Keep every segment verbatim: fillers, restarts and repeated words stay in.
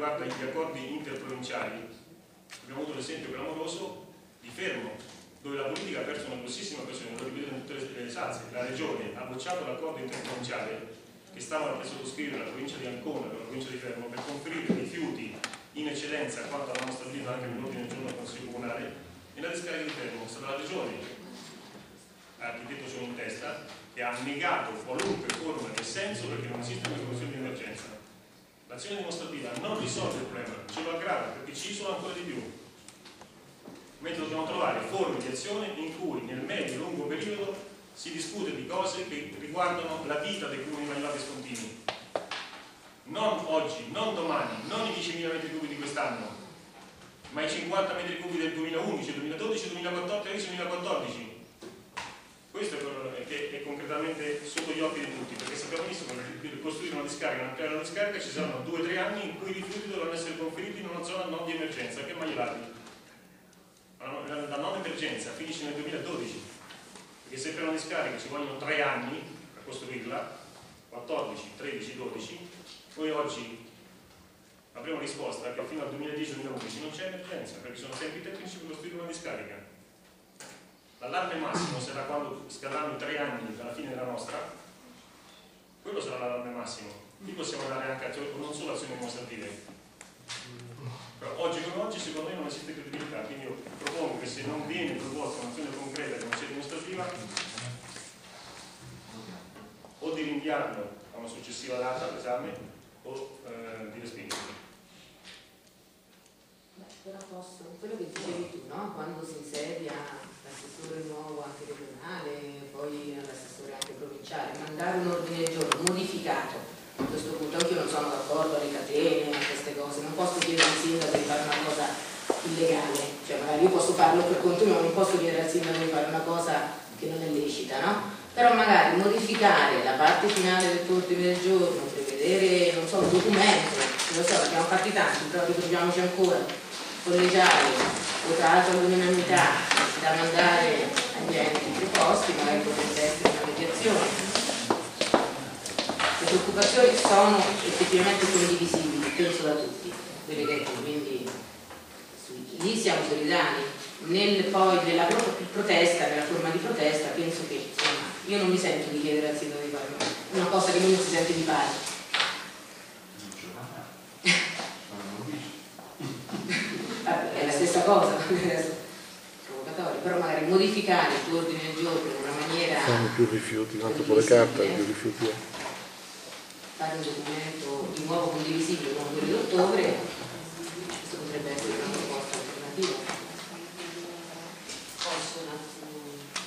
riguarda gli accordi interprovinciali, abbiamo avuto l'esempio clamoroso di Fermo, dove la politica ha perso una grossissima occasione, lo ripeto in tutte le salse. La Regione ha bocciato l'accordo interprovinciale che stavano per sottoscrivere la provincia di Ancona con la provincia di Fermo per conferire rifiuti in eccedenza a quanto avevano stabilito anche nell'ordine del giorno del Consiglio Comunale, e la discarica di Fermo è stata la Regione, architetto sono in testa, che ha negato qualunque forma di assenso perché non esiste una soluzione di emergenza. L'azione dimostrativa non risolve il problema, ce lo aggrava perché ci isola ancora di più. Mentre dobbiamo trovare forme di azione in cui nel medio e lungo periodo si discute di cose che riguardano la vita dei comuni magnolati scontini. Non oggi, non domani, non i diecimila metri cubi di quest'anno, ma i cinquanta metri cubi del duemilaundici, duemiladodici, duemilaquattordici, duemilaquattordici. Questo è quello che è concretamente sotto gli occhi di tutti, perché sappiamo benissimo che per costruire una discarica, una piana di discarica ci saranno due o tre anni in cui i rifiuti dovranno essere conferiti in una zona non di emergenza, che è Magnolati. La non emergenza finisce nel duemiladodici, perché se per una discarica ci vogliono tre anni per costruirla, quattordici, tredici, dodici, noi oggi avremo risposta che fino al duemiladieci duemilaundici non c'è emergenza, perché sono tempi tecnici per costruire una discarica. L'allarme massimo sarà quando scadranno i tre anni dalla fine della nostra, quello sarà l'allarme massimo. Lì possiamo dare anche non solo azioni dimostrative. Però oggi come oggi secondo me non esiste credibilità, quindi io propongo che se non viene proposta un'azione concreta che non sia dimostrativa, o di rinviarlo a una successiva data all'esame o eh, di respingerlo. Però posso, quello che dicevi tu, no? Quando si insedia l'assessore nuovo anche regionale, poi l'assessore anche provinciale, mandare un ordine del giorno modificato. A questo punto anche io non sono d'accordo alle catene, a queste cose, non posso chiedere al sindaco di fare una cosa illegale, cioè magari io posso farlo per conto mio, ma non posso chiedere al sindaco di fare una cosa che non è lecita, no? Però magari modificare la parte finale del tuo ordine del giorno, prevedere, non so, un documento, lo so, abbiamo fatti tanti, però ritroviamoci ancora, collegiale, votato all'unanimità, da mandare agli enti preposti, magari potrebbe essere una mediazione. Le preoccupazioni sono effettivamente condivisibili, penso da tutti, quelle che quindi lì siamo solidali. Nel, poi nella protesta, nella forma di protesta, penso che insomma, io non mi sento di chiedere al sindaco di fare una cosa che lui non si sente di fare. Vabbè, è la stessa cosa, provocatorio, però magari modificare il tuo ordine del giorno in una maniera. Fanno più rifiuti, tanto con le carte più rifiuti. Fare un documento di nuovo condivisibile con quello di ottobre, questo potrebbe essere una proposta alternativa. Posso un attimo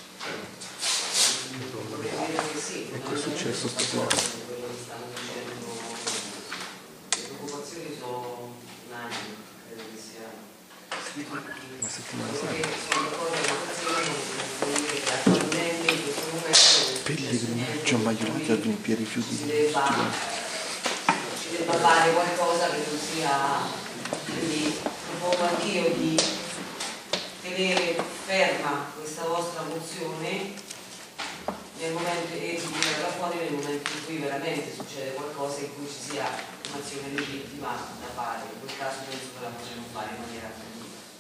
vedere che sì, e che è successo stasera? Quello che stanno dicendo, le preoccupazioni sono unanimi, credo che sia La settimana santa. Sono d'accordo che attualmente in questo momento pellegrinaggio Magnolati al per i rifiuti si debba, ci debba fare qualcosa che non sia, quindi propongo anch'io di tenere ferma questa vostra mozione nel momento e di tirarla fuori nel momento in cui veramente succede qualcosa in cui ci sia un'azione legittima da fare. In quel caso penso che la possiamo fare in maniera attiva.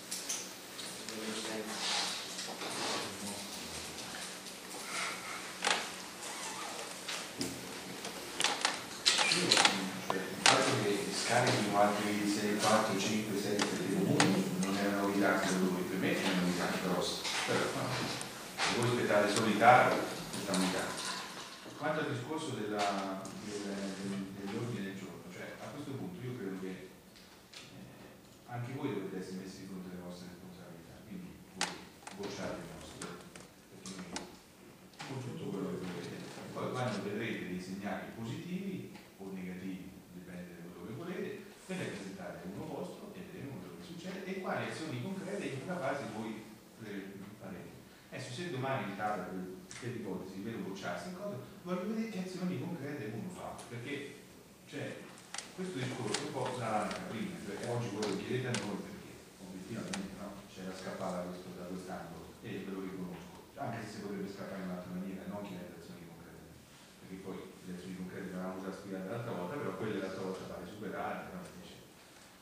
Carichi altri sei, quattro, cinque, sei, sette comuni, non è una novità per lui, per me è una novità grossa, però no, se vuoi aspettare solo i cari, questa novità. Quanto al discorso della, del, dell'ordine del giorno, cioè a questo punto io credo che eh, anche voi dovete essere messi di fronte alle vostre responsabilità, quindi voi bocciate il nostro, perché noi con tutto quello che volete, poi quando vedrete dei segnali positivi o negativi, ve ne presentate uno vostro e vedremo quello che succede e quali azioni concrete in una fase voi farete. Adesso se domani in tavola per ipotesi vedo bocciarsi in cosa, voglio vedere che azioni concrete uno fa, perché cioè, questo discorso un po' sarà la prima, cioè oggi voi lo chiedete a noi perché obiettivamente no, c'era scappata questo, da quest'angolo e ve lo riconosco, anche se si potrebbe scappare in un'altra maniera, non chiedere azioni concrete, perché poi le azioni concrete le avevamo già spiegate l'altra volta, però quelle l'altra volta fare superare, no?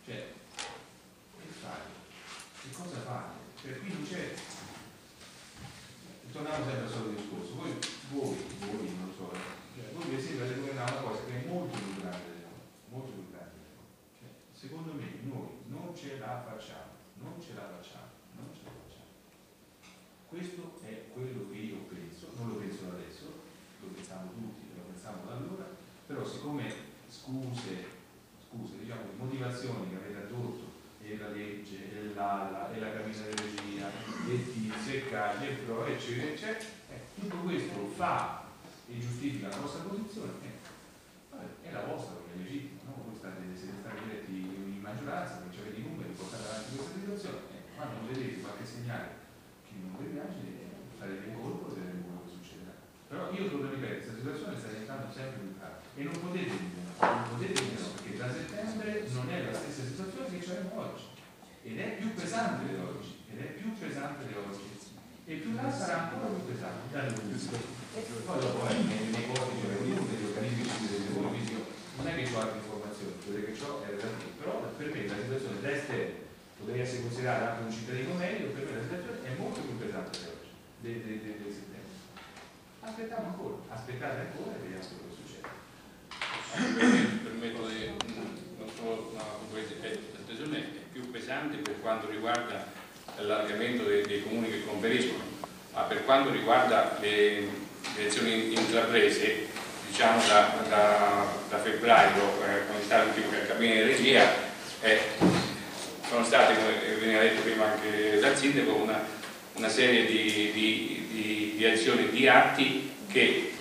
ce la facciamo, non ce la facciamo, non ce la facciamo. Questo è quello che io penso, non lo penso adesso, lo pensavo tutti, lo pensavo da allora, però siccome scuse, scuse, diciamo, motivazioni che avete addotto, e la legge, e l'ala, e la cabina di regia, e tizio, e cagli, e pro, eccetera, eccetera, eh, tutto questo fa e giustifica la vostra posizione, eh, vabbè, è la vostra, perché è legittima, no? Voi state, siete stati eletti in maggioranza, perché avete i numeri, portate avanti questa situazione, eh, quando vedete qualche segnale che non vi piace, eh, farete in colpo e vedremo quello che succederà. Però io torno a ripetere, questa situazione sta diventando sempre più grave e non potete dirmelo, non potete dirmelo perché da settembre non è la stessa situazione che c'è oggi ed è più pesante di oggi ed è più pesante di oggi e più là sarà ancora più pesante da lungo. Poi dopo eh, nei, nei posti c'è ognuno degli organismi delle voi, non è che ho altre informazioni, quelle che ho è relativo, però per me la situazione da esterno potrei essere considerato anche un cittadino medio, per me la situazione è molto più pesante di oggi, del de, de, de settembre. Aspettiamo ancora, aspettate ancora e vediamo cosa succede. Mi permetto di non solo una attenzione, è più pesante per quanto riguarda l'allargamento dei, dei comuni che conferiscono, ma per quanto riguarda le, le azioni intraprese, diciamo da, da, da febbraio, eh, con il ultimo che cabina di regia, eh, sono state, come veniva detto prima anche dal sindaco, una, una serie di, di, di, di azioni, di atti che